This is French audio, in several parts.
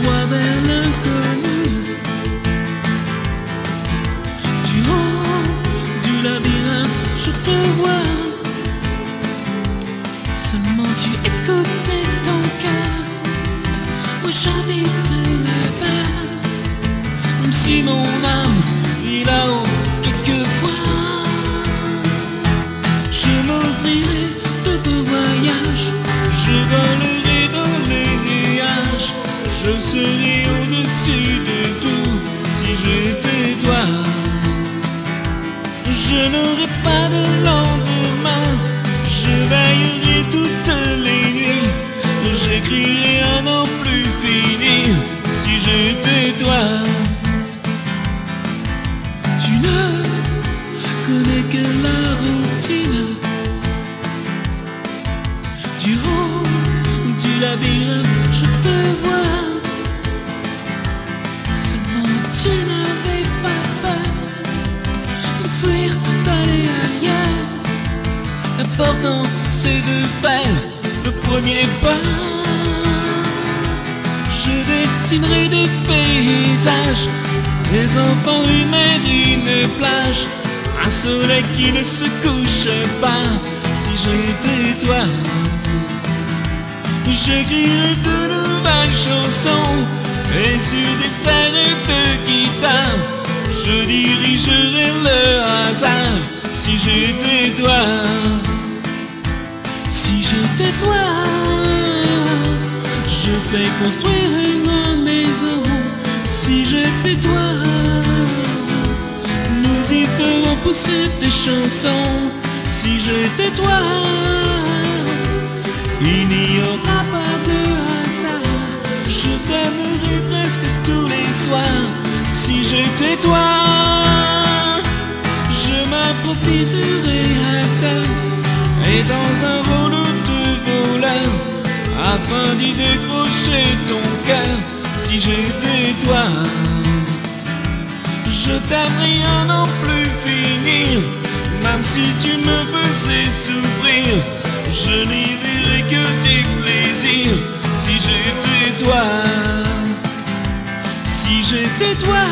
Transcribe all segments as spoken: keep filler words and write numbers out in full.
toi vers l'inconnu. Du haut du labyrinthe, je te vois. Seulement tu écoutais ton cœur. Moi j'habite là-bas. Même si mon âme est là-haut quelquefois, je m'ouvrirai de beaux voyages. Je volerai dans les nuages. Je serai au-dessus de tout si j'étais toi. Je n'aurai pas de lendemain. Je veillerai toutes les nuits. J'écrirai un an plus fini si j'étais toi. Tu ne connais que la routine. Du haut du labyrinthe, je te vois. Seulement tu n'avais pas peur de fuir, d'aller ailleurs. L'important c'est de faire le premier pas. Je dessinerai des paysages, des enfants, une mer, une plage, un soleil qui ne se couche pas si j'étais toi. J'écrirai de nouvelles chansons et sur des airs de guitare, je dirigerai le hasard si j'étais toi. Si j'étais toi, je ferais construire une grande maison. Si j'étais toi, nous y ferons pousser des chansons. Si j'étais toi, il n'y aura pas de hasard. Je t'aimerai presque tous les soirs. Si j'étais toi, je m'improviserai acteur et dans un rôle de voleur afin d'y décrocher ton cœur. Si j'étais toi, je t'aimerais un an plus finir. Même si tu me faisais souffrir, je n'y verrais que des plaisirs. Si j'étais toi, si j'étais toi,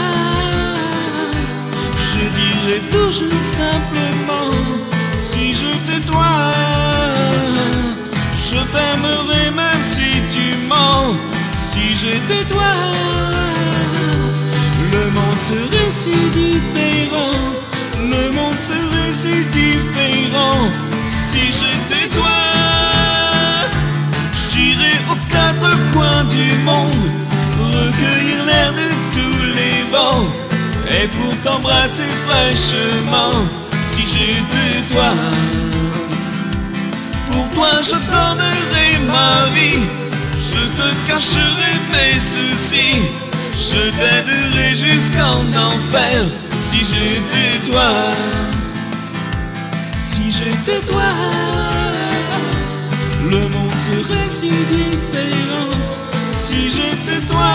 je dirais toujours simplement. Si j'étais toi, je t'aimerais même si tu mens. Si j'étais toi, le monde serait si différent. Le monde serait si différent. Si j'étais toi, j'irais aux quatre coins du monde, recueillir l'air de tous les vents et pour t'embrasser fraîchement. Si j'étais toi, pour toi je donnerais ma vie. Je te cacherai mes soucis, je t'aiderai jusqu'en enfer. Si j'étais toi, si j'étais toi, le monde serait si différent. Si j'étais toi,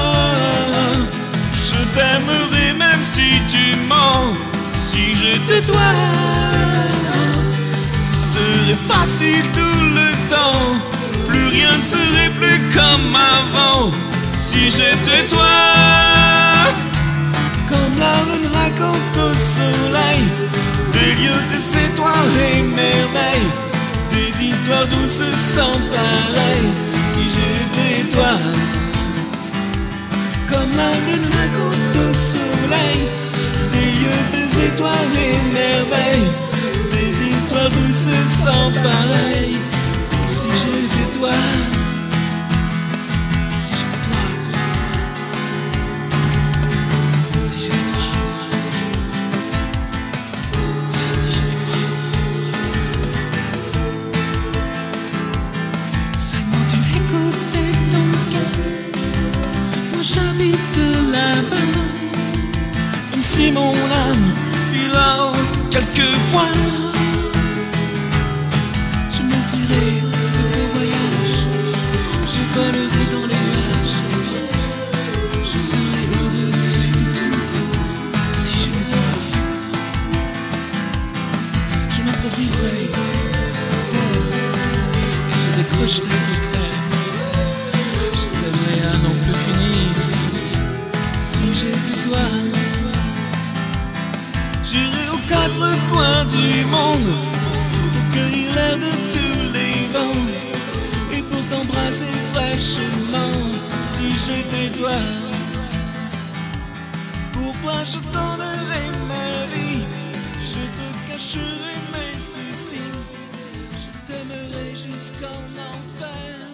je t'aimerais même si tu mens. Si j'étais toi, ce serait facile tout le temps. Plus rien ne serait plus comme avant. Si j'étais toi, comme la lune raconte au soleil des lieux, des étoiles et merveilles, des histoires douces sans pareil. Si j'étais toi, comme la lune raconte au soleil des lieux, des étoiles et merveilles, des histoires douces sans pareil. Si j'étais toi, si j'étais toi, si j'étais toi, si j'étais toi, seulement tu écoutais ton cœur. Moi j'habite là-bas, même si mon âme vit là-haut quelquefois. Je m'offrirai de beaux voyages, je volerai dans les nuages, je serai au-dessus de tout si j'étais toi. Je m'improviserai terre et je décrocherai tes cœurs. Je t'aimerai à n'en plus finir. quatre coins du monde, pour cueillir l'air de tous les vents, et pour t'embrasser fraîchement, si j'étais toi. Pour toi je donnerai ma vie, je te cacherai mes soucis, je t'aimerai jusqu'en enfer.